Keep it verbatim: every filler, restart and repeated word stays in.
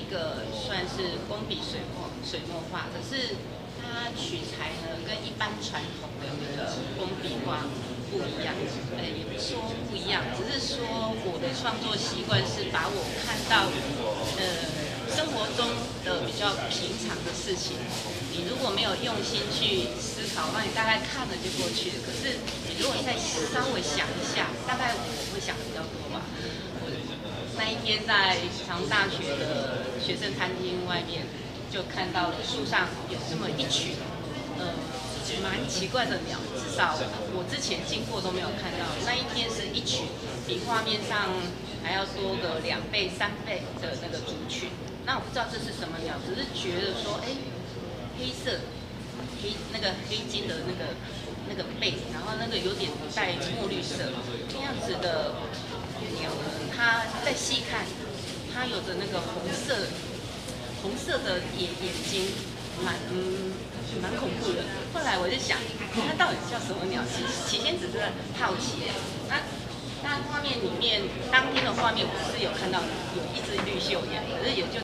个算是工笔水墨水墨画，可是它取材呢跟一般传统的那个工笔画不一样。呃，也不是说不一样，只是说我的创作习惯是把我看到呃生活中的比较平常的事情，你如果没有用心去思考，那你大概看了就过去了。可是你如果再稍微想一下，大概我会想的比较多吧。我那一天在长大学的学生餐厅外面，就看到了树上有这么一群，呃，蛮奇怪的鸟，至少我之前经过都没有看到。那一天是一群，比画面上还要多个两倍、三倍的那个族群。那我不知道这是什么鸟，只是觉得说，哎，黑色，黑那个黑金的那个那个背，然后那个有点带墨绿色那样子的鸟呢，它再细看，它有着那个红色红色的眼眼睛，蛮嗯蛮恐怖的。后来我就想，它到底叫什么鸟？起起先只是好奇，那。那画面里面，当天的画面我是有看到有一只绿袖眼，可是也就